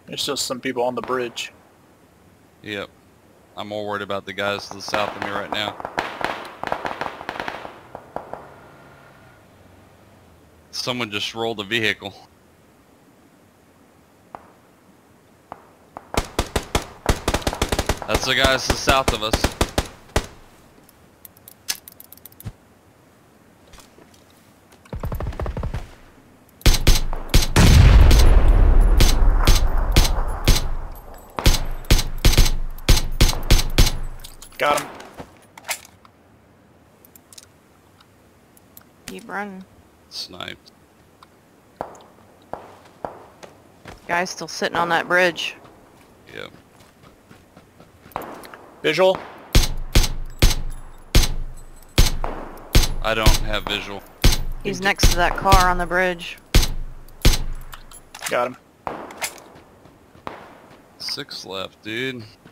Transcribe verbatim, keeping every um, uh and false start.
There's still some people on the bridge. Yep. I'm more worried about the guys to the south of me right now. Someone just rolled a vehicle. That's the guys to the south of us. Got him. Keep running. Sniped. Guy's still sitting on that bridge. Yep. Visual. I don't have visual. He's next to that car on the bridge. Got him. Six left, dude.